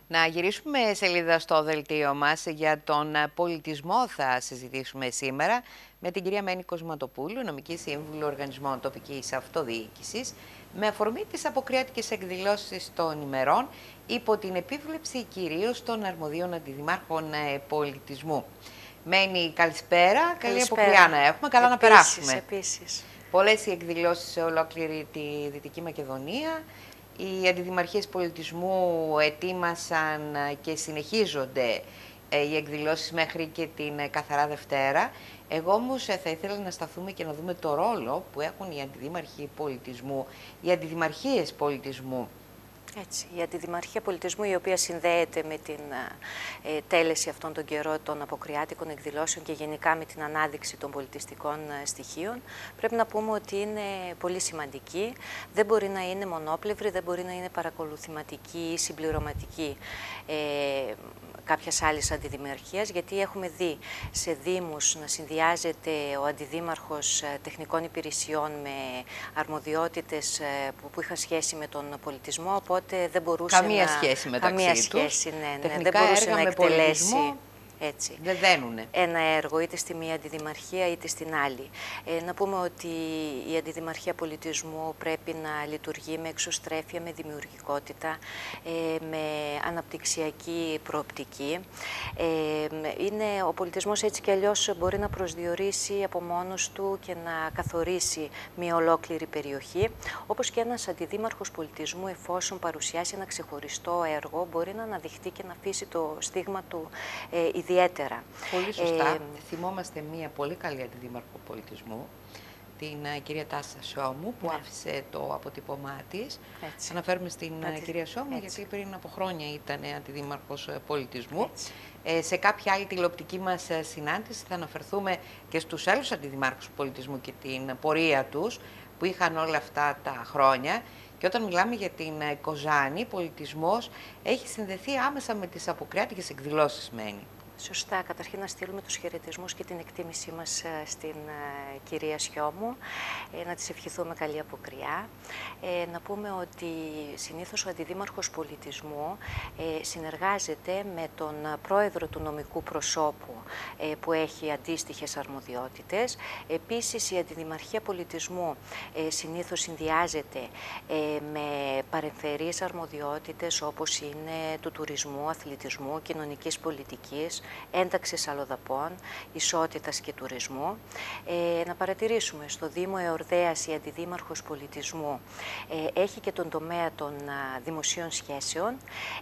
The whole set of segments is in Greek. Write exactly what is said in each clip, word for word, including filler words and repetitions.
Να γυρίσουμε σελίδα στο δελτίο μας. Για τον πολιτισμό θα συζητήσουμε σήμερα με την κυρία Μένη Κοσματοπούλου, νομική σύμβουλο Οργανισμών Τοπικής Αυτοδιοίκησης, με αφορμή τις αποκριάτικες εκδηλώσεις των ημερών υπό την επίβλεψη κυρίως των αρμοδίων αντιδημάρχων πολιτισμού. Μένη, καλησπέρα. Καλή αποκριά να έχουμε. Καλά επίσης, να περάσουμε. Επίσης. Πολλές οι εκδηλώσεις σε ολόκληρη τη Δυτική Μακεδονία. Οι αντιδημαρχίες πολιτισμού ετοίμασαν και συνεχίζονται οι εκδηλώσεις μέχρι και την Καθαρά Δευτέρα. Εγώ όμως θα ήθελα να σταθούμε και να δούμε το ρόλο που έχουν οι αντιδήμαρχοι πολιτισμού, οι αντιδημαρχίες πολιτισμού. Έτσι, η Αντιδημαρχία Πολιτισμού, η οποία συνδέεται με την ε, τέλεση αυτών των καιρών των αποκριάτικων εκδηλώσεων και γενικά με την ανάδειξη των πολιτιστικών ε, στοιχείων, πρέπει να πούμε ότι είναι πολύ σημαντική. Δεν μπορεί να είναι μονόπλευρη, δεν μπορεί να είναι παρακολουθηματική ή συμπληρωματική ε, κάποιας άλλης αντιδημαρχίας, γιατί έχουμε δει σε δήμους να συνδυάζεται ο αντιδήμαρχος τεχνικών υπηρεσιών με αρμοδιότητες που, που είχαν σχέση με τον πολιτισμό, οπότε δεν μπορούσε καμία να... σχέση μεταξύ καμία τους. σχέση, ναι, ναι. Τεχνικά δεν μπορούσε έργα να με εκτελέσει. πολιτισμό. Έτσι. Δεν δένουνε. Ένα έργο είτε στη μία αντιδημαρχία είτε στην άλλη. Ε, να πούμε ότι η Αντιδημαρχία Πολιτισμού πρέπει να λειτουργεί με εξωστρέφεια, με δημιουργικότητα, ε, με αναπτυξιακή προοπτική. Ε, είναι, ο πολιτισμός έτσι κι αλλιώς μπορεί να προσδιορίσει από μόνος του και να καθορίσει μια ολόκληρη περιοχή, όπως και ένας αντιδήμαρχος πολιτισμού, εφόσον παρουσιάσει ένα ξεχωριστό έργο, μπορεί να αναδειχθεί και να αφήσει το στίγμα του ε, ιδιαίτερα. Πολύ σωστά. Ε, Θυμόμαστε μία πολύ καλή αντιδήμαρχο πολιτισμού, την uh, κυρία Τάσσα Σόμου, που ναι. άφησε το αποτύπωμά της. Έτσι. Αναφέρουμε στην Αντι... uh, κυρία Σόμου, Έτσι. γιατί πριν από χρόνια ήταν αντιδήμαρχος uh, πολιτισμού. Ε, σε κάποια άλλη τηλεοπτική μας uh, συνάντηση θα αναφερθούμε και στους άλλους αντιδημάρχους πολιτισμού και την πορεία τους, που είχαν όλα αυτά τα χρόνια. Και όταν μιλάμε για την uh, Κοζάνη, πολιτισμός έχει συνδεθεί άμεσα με τις αποκριάτικες εκδηλώσεις, Μένη. Σωστά. Καταρχήν να στείλουμε τους χαιρετισμούς και την εκτίμησή μας στην uh, κυρία Σιώμου, ε, να της ευχηθούμε καλή αποκριά. Ε, να πούμε ότι συνήθως ο αντιδήμαρχος πολιτισμού ε, συνεργάζεται με τον πρόεδρο του νομικού προσώπου ε, που έχει αντίστοιχες αρμοδιότητες. Επίσης η Αντιδημαρχία Πολιτισμού ε, συνήθως συνδυάζεται ε, με παρεμφερείς αρμοδιότητες όπως είναι του τουρισμού, αθλητισμού, κοινωνικής πολιτικής, ένταξης αλλοδαπών, ισότητας και τουρισμού. Ε, να παρατηρήσουμε, στο Δήμο Εορδαίας η Αντιδήμαρχος Πολιτισμού ε, έχει και τον τομέα των α, δημοσίων σχέσεων,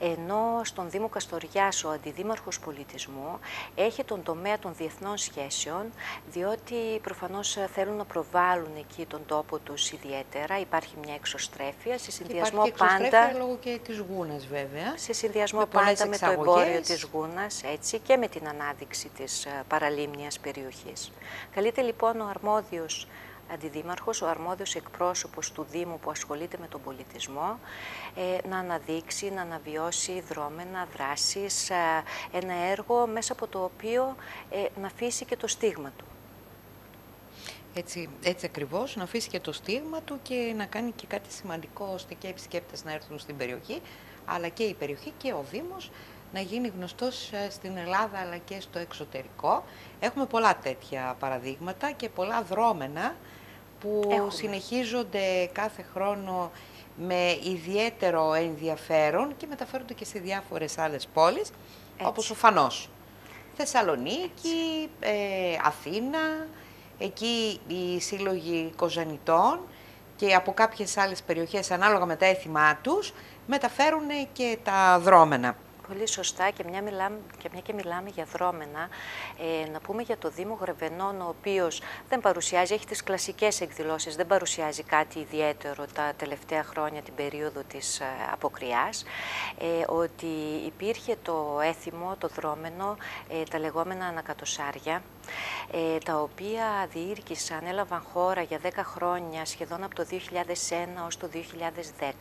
ενώ στον Δήμο Καστοριάς ο Αντιδήμαρχος Πολιτισμού έχει τον τομέα των διεθνών σχέσεων, διότι προφανώς θέλουν να προβάλλουν εκεί τον τόπο τους ιδιαίτερα. Υπάρχει μια εξωστρέφεια, σε συνδυασμό Υπάρχει πάντα... εξωστρέφεια λόγω και της γούνας, βέβαια. Σε συνδυασμό με πάντα με το εμπόριο της εξαγωγές. γούνας, έτσι, και με την ανάδειξη της παραλίμνιας περιοχής. Καλείται λοιπόν ο αρμόδιος αντιδήμαρχος, ο αρμόδιος εκπρόσωπος του Δήμου που ασχολείται με τον πολιτισμό, ε, να αναδείξει, να αναβιώσει δρόμενα, δράσεις, ε, ένα έργο μέσα από το οποίο ε, να αφήσει και το στίγμα του. Έτσι, έτσι ακριβώς, να αφήσει και το στίγμα του και να κάνει και κάτι σημαντικό ώστε και οι επισκέπτες να έρθουν στην περιοχή, αλλά και η περιοχή και ο Δήμος να γίνει γνωστός στην Ελλάδα αλλά και στο εξωτερικό. Έχουμε πολλά τέτοια παραδείγματα και πολλά δρόμενα που Έχουμε. συνεχίζονται κάθε χρόνο με ιδιαίτερο ενδιαφέρον και μεταφέρονται και σε διάφορες άλλες πόλεις, έτσι, όπως ο Φανός. Θεσσαλονίκη, ε, Αθήνα, εκεί οι σύλλογοι κοζανιτών και από κάποιες άλλες περιοχές ανάλογα με τα έθιμά τους μεταφέρουν και τα δρόμενα. Πολύ σωστά, και μια, μιλάμε, και μια και μιλάμε για δρόμενα, ε, να πούμε για το Δήμο Γρεβενών, ο οποίος δεν παρουσιάζει, έχει τις κλασικές εκδηλώσεις, δεν παρουσιάζει κάτι ιδιαίτερο τα τελευταία χρόνια, την περίοδο της ε, αποκριάς, ε, ότι υπήρχε το έθιμο, το δρόμενο, ε, τα λεγόμενα ανακατοσάρια, ε, τα οποία διήρκησαν, έλαβαν χώρα για δέκα χρόνια, σχεδόν από το δύο χιλιάδες ένα ως το δύο χιλιάδες δέκα,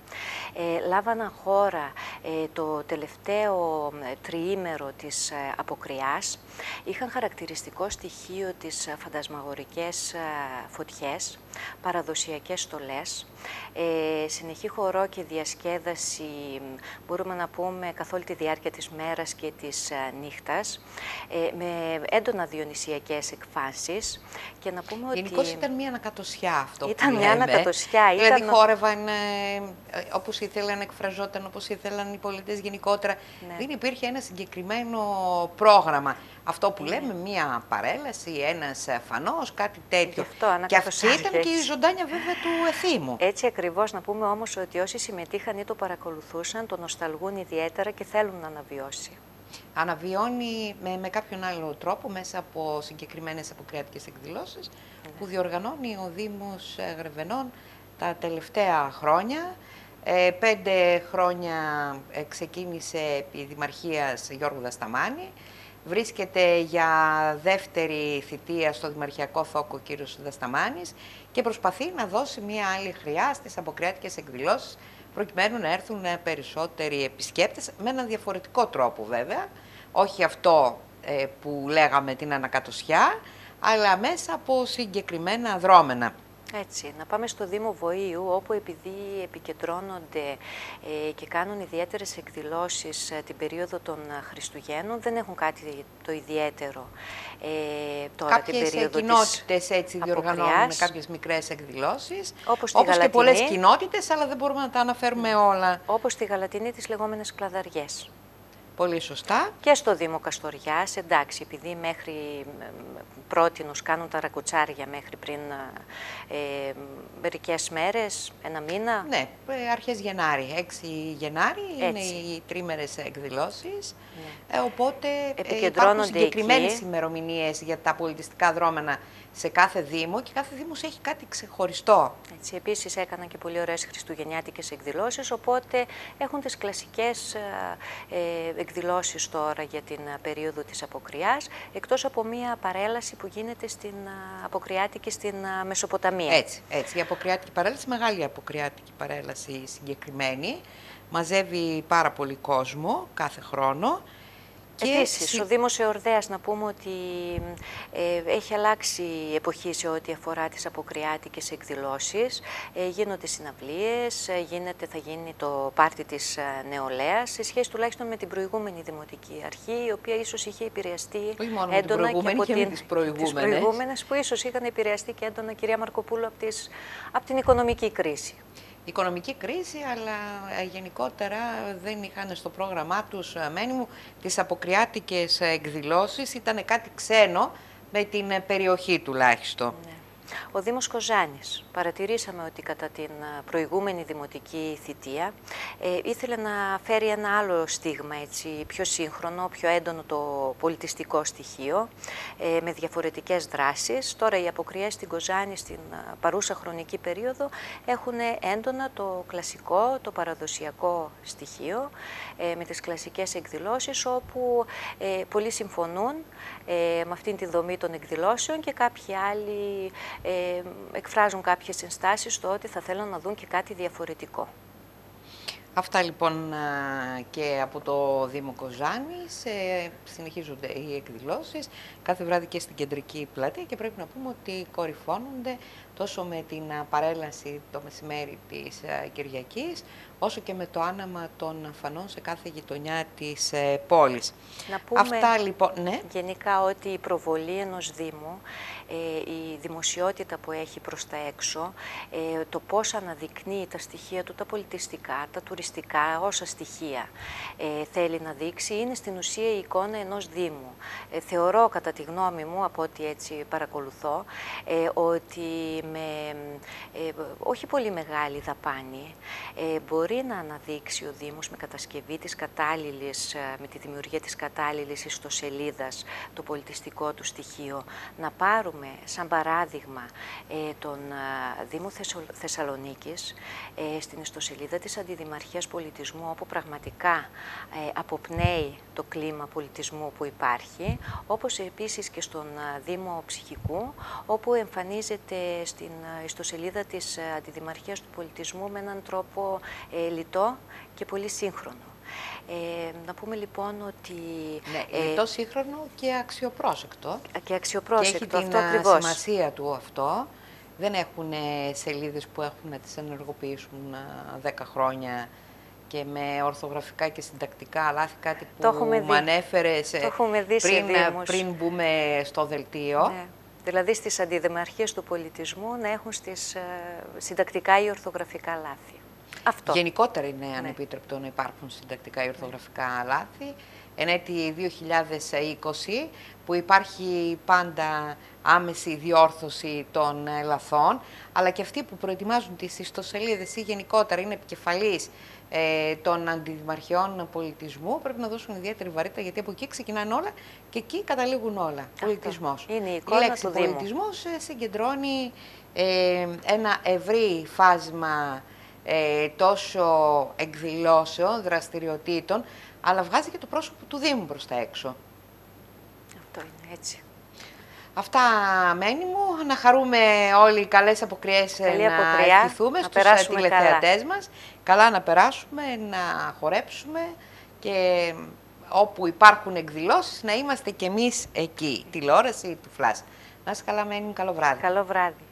ε, λάβαναν χώρα ε, το τελευταίο τριήμερο της ε, αποκριάς. Είχαν χαρακτηριστικό στοιχείο τις ε, φαντασμαγορικές ε, φωτιές, παραδοσιακές στολές, ε, συνεχή χορό και διασκέδαση, μπορούμε να πούμε, καθ' όλη τη διάρκεια της μέρας και της ε, νύχτας, ε, με έντονα διονυσιακές εκφάνσεις. Και να πούμε γενικώς ότι ήταν μια ανακατοσιά αυτό ήταν που μια λέμε. ανακατοσιά. Δηλαδή ήταν... χόρευαν ε, όπως ήθελαν, εκφραζόταν όπως ήθελαν οι πολίτες γενικότερα. Ναι. Δεν υπήρχε ένα συγκεκριμένο πρόγραμμα. Αυτό που Είναι. λέμε, μια παρέλαση, ένας φανός, κάτι τέτοιο. Αυτό, και αυτή ήταν και η ζωντάνια βέβαια του εθήμου. Έτσι ακριβώς. Να πούμε όμως ότι όσοι συμμετείχαν ή το παρακολουθούσαν, το νοσταλγούν ιδιαίτερα και θέλουν να αναβιώσει. Αναβιώνει με, με κάποιον άλλο τρόπο μέσα από συγκεκριμένες αποκριάτικες εκδηλώσεις ναι. που διοργανώνει ο Δήμος Γρεβενών τα τελευταία χρόνια. Ε, πέντε χρόνια ε, ξεκίνησε επί Δημαρχίας Γιώργου Δασταμάνη. Βρίσκεται για δεύτερη θητεία στο Δημαρχιακό Θόκο ο κύριος Δασταμάνης και προσπαθεί να δώσει μία άλλη χρειά στις αποκριάτικες εκδηλώσεις προκειμένου να έρθουν περισσότεροι επισκέπτες με έναν διαφορετικό τρόπο βέβαια, όχι αυτό ε, που λέγαμε την ανακατοσιά, αλλά μέσα από συγκεκριμένα δρόμενα. Έτσι, να πάμε στο Δήμο Βοήου, όπου επειδή επικεντρώνονται ε, και κάνουν ιδιαίτερες εκδηλώσεις ε, την περίοδο των Χριστουγέννων, δεν έχουν κάτι το ιδιαίτερο ε, τώρα κάποιες την περίοδο κοινότητες έτσι διοργανώνουν με κάποιες μικρές εκδηλώσεις, όπως, όπως και πολλές κοινότητες, αλλά δεν μπορούμε να τα αναφέρουμε όλα. Όπως τη Γαλατινή, τις λεγόμενες κλαδαριές. Πολύ σωστά. Και στο Δήμο Καστοριάς, εντάξει, επειδή μέχρι πρότινος κάνουν τα ρακουτσάρια μέχρι πριν ε, μερικές μέρες, ένα μήνα. Ναι, αρχές Γενάρη, έξι Γενάρη έτσι. Είναι οι τρίμερες εκδηλώσεις, ναι. ε, οπότε υπάρχουν συγκεκριμένες ημερομηνίες για τα πολιτιστικά δρόμενα σε κάθε Δήμο και κάθε Δήμος έχει κάτι ξεχωριστό. Έτσι, επίσης έκαναν και πολύ ωραίες χριστουγεννιάτικες εκδηλώσεις, οπότε έχουν τις κλασικές ε, εκδηλώσεις τώρα για την περίοδο της αποκριάς, εκτός από μία παρέλαση που γίνεται στην αποκριάτικη στην Μεσοποταμία. Έτσι, έτσι, η αποκριάτικη παρέλαση, μεγάλη αποκριάτικη παρέλαση συγκεκριμένη, μαζεύει πάρα πολύ κόσμο κάθε χρόνο. Επίσης, και... ο Δήμος Εορδαίας, να πούμε ότι ε, έχει αλλάξει η εποχή σε ό,τι αφορά τις αποκριάτικες εκδηλώσεις. Ε, γίνονται συναυλίες, ε, γίνεται, θα γίνει το πάρτι της ε, νεολαίας, σε σχέση τουλάχιστον με την προηγούμενη Δημοτική Αρχή, η οποία ίσως είχε επηρεαστεί έντονα και από και την, τις προηγούμενες. τις προηγούμενες, που ίσως είχαν επηρεαστεί και έντονα, κυρία Μαρκοπούλου, από, τις, από την οικονομική κρίση. Οικονομική κρίση, αλλά γενικότερα δεν είχαν στο πρόγραμμά τους, μένει μου, τις αποκριάτικες εκδηλώσεις, ήταν κάτι ξένο με την περιοχή τουλάχιστον. Ναι. Ο Δήμος Κοζάνης, παρατηρήσαμε ότι κατά την προηγούμενη δημοτική θητεία ε, ήθελε να φέρει ένα άλλο στίγμα, έτσι, πιο σύγχρονο, πιο έντονο το πολιτιστικό στοιχείο, ε, με διαφορετικές δράσεις. Τώρα οι αποκριές στην Κοζάνη στην παρούσα χρονική περίοδο έχουν έντονα το κλασικό, το παραδοσιακό στοιχείο, ε, με τις κλασικές εκδηλώσεις, όπου ε, πολλοί συμφωνούν ε, με αυτήν τη δομή των εκδηλώσεων και κάποιοι άλλοι Ε, εκφράζουν κάποιες ενστάσεις στο ότι θα θέλουν να δουν και κάτι διαφορετικό. Αυτά λοιπόν και από το Δήμο Κοζάνης, ε, συνεχίζονται οι εκδηλώσεις κάθε βράδυ και στην κεντρική πλατεία και πρέπει να πούμε ότι κορυφώνονται τόσο με την παρέλαση το μεσημέρι της Κυριακής, όσο και με το άναμα των φανών σε κάθε γειτονιά της ε, πόλης. Να πούμε Αυτά, λοιπόν, ναι. γενικά ότι η προβολή ενός Δήμου, ε, η δημοσιότητα που έχει προς τα έξω, ε, το πώς αναδεικνύει τα στοιχεία του, τα πολιτιστικά, τα τουριστικά, όσα στοιχεία ε, θέλει να δείξει, είναι στην ουσία η εικόνα ενός Δήμου. Ε, θεωρώ, κατά τη γνώμη μου, από ό,τι έτσι παρακολουθώ, ε, ότι με ε, όχι πολύ μεγάλη δαπάνη ε, μπορεί να αναδείξει ο Δήμος με κατασκευή της κατάλληλης, με τη δημιουργία της κατάλληλης ιστοσελίδας, το πολιτιστικό του στοιχείο. Να πάρουμε σαν παράδειγμα ε, τον ε, Δήμο Θεσσαλονίκης, ε, στην ιστοσελίδα της Αντιδημαρχίας Πολιτισμού, όπου πραγματικά ε, αποπνέει το κλίμα πολιτισμού που υπάρχει, όπως επίσης και στον ε, Δήμο Ψυχικού, όπου εμφανίζεται στην ιστοσελίδα της Αντιδημαρχίας του Πολιτισμού με έναν τρόπο ε, λιτό και πολύ σύγχρονο. Ε, να πούμε λοιπόν ότι... Ναι, ε, λιτό, σύγχρονο και αξιοπρόσεκτο. Και αξιοπρόσεκτο, και έχει αυτό την ακριβώς. σημασία του αυτό. Δεν έχουν σελίδες που έχουν να τις ενεργοποιήσουν δέκα χρόνια και με ορθογραφικά και συντακτικά λάθη, κάτι που μου ανέφερες πριν, πριν μπούμε στο δελτίο. Ναι. Δηλαδή στις αντιδημαρχίες του πολιτισμού να έχουν στις ε, συντακτικά ή ορθογραφικά λάθη. Αυτό. Γενικότερα είναι ναι. ανεπίτρεπτο να υπάρχουν συντακτικά ή ορθογραφικά ναι. λάθη. Εν έτη δύο χιλιάδες είκοσι, που υπάρχει πάντα άμεση διόρθωση των λαθών, αλλά και αυτοί που προετοιμάζουν τις ιστοσελίδες ή γενικότερα είναι επικεφαλής ε, των αντιδημαρχιών πολιτισμού, πρέπει να δώσουν ιδιαίτερη βαρύτητα, γιατί από εκεί ξεκινάνε όλα και εκεί καταλήγουν όλα. Πολιτισμός. Είναι η εικόνα η λέξη του πολιτισμός Δήμου. συγκεντρώνει ε, ένα ευρύ φάσμα ε, τόσο εκδηλώσεων, δραστηριοτήτων, αλλά βγάζει και το πρόσωπο του Δήμου προς τα έξω. Αυτό είναι έτσι. Αυτά μένει μου. Να χαρούμε όλοι οι καλές αποκριές, Καλή να αποκριά, ευχηθούμε να στους τηλεθεατές μας. Καλά να περάσουμε, να χορέψουμε και όπου υπάρχουν εκδηλώσεις να είμαστε κι εμείς εκεί. Τηλεόραση του Flash. Να είσαι καλά, μένει. Καλό βράδυ. Καλό βράδυ.